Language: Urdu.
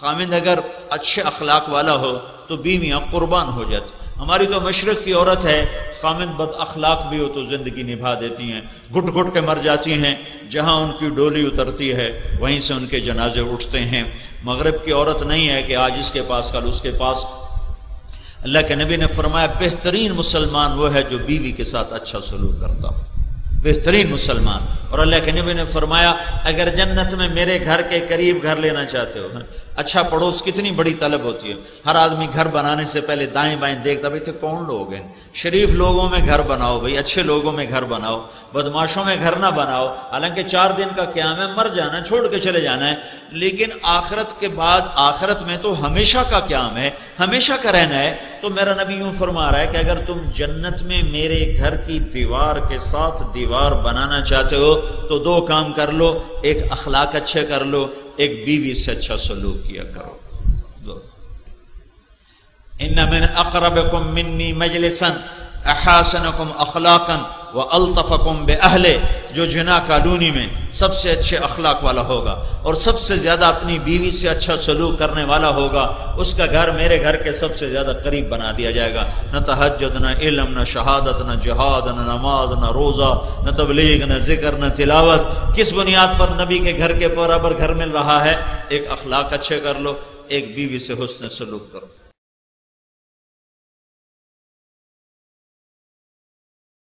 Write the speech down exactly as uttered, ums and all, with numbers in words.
خامند اگر اچھے اخلاق والا ہو تو بیویاں قربان ہو جاتی. ہماری تو مشرق کی عورت ہے، خامند بد اخلاق بھی ہو تو زندگی نبھا دیتی ہیں، گھٹ گھٹ کے مر جاتی ہیں، جہاں ان کی ڈولی اترتی ہے وہیں سے ان کے جنازے اٹھتے ہیں. مغرب کی عورت نہیں ہے کہ آج اس کے پاس کل اس کے پاس. اللہ کے نبی نے فرمایا بہترین مسلمان وہ ہے جو بیوی کے ساتھ اچھا سلوک کرتا ہو، بہترین مسلمان. اور اللہ کے نبی نے فرمایا اگر جنت میں میرے گھر کے قریب گھر لینا چاہتے ہو، اچھا پڑوس کتنی بڑی طلب ہوتی ہے. ہر آدمی گھر بنانے سے پہلے دائیں بائیں دیکھتا بھائی تھے کون لوگ ہیں. شریف لوگوں میں گھر بناؤ بھائی، اچھے لوگوں میں گھر بناؤ، بدماشوں میں گھر نہ بناؤ. حالانکہ چار دن کا قیام ہے، مر جانا ہے، چھوڑ کے چلے جانا ہے، لیکن آخرت کے بعد آخرت میں تو ہمیشہ کا قیام ہے، ہمیشہ کا رہنا ہے. تو میرا نبی یوں فرما رہا ہے کہ اگر تم جنت میں میرے گھر کی دیوار کے ساتھ دیوار بنانا چاہتے ہو تو دو کام کر لو، ایک اخلاق اچھے کر لو، ایک بیوی سے اچھا سلوک کیا کرو. دو ان من اقربکم منی مجلسا احاسنکم اخلاقا والطفکم باہلہ. جو جنا کالونی میں سب سے اچھے اخلاق والا ہوگا اور سب سے زیادہ اپنی بیوی سے اچھا سلوک کرنے والا ہوگا، اس کا گھر میرے گھر کے سب سے زیادہ قریب بنا دیا جائے گا. نہ تہجد، نہ علم، نہ شہادت، نہ جہاد، نہ نماز، نہ روزہ، نہ تبلیغ، نہ ذکر، نہ تلاوت. کس بنیاد پر؟ نبی کے گھر کے برابر گھر مل رہا ہے. ایک اخلاق اچھے کر لو، ایک بیوی سے حسن سلوک کرو.